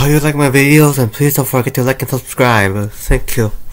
hope you like my videos and please don't forget to like and subscribe. Thank you.